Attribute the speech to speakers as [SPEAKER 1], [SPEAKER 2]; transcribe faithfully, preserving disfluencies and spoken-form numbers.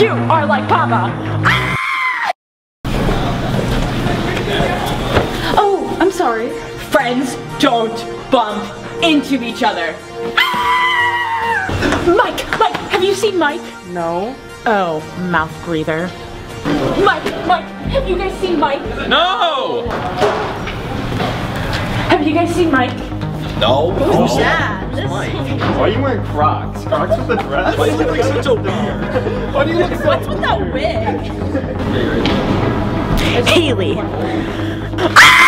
[SPEAKER 1] You are like Papa. Oh, I'm sorry. Friends don't bump into each other. Mike, Mike, have you seen Mike?
[SPEAKER 2] No.
[SPEAKER 1] Oh, Mouthbreather. Mike, Mike, have you guys seen Mike?
[SPEAKER 3] No!
[SPEAKER 1] Have you guys seen Mike?
[SPEAKER 3] No.
[SPEAKER 1] Who's that? This
[SPEAKER 3] Mike.
[SPEAKER 4] Why are you wearing Crocs? Crocs with a dress?
[SPEAKER 3] Why do you look like such a weird?
[SPEAKER 4] Why do you look so
[SPEAKER 1] What's with that wig?
[SPEAKER 3] Are you ready?
[SPEAKER 1] Haley.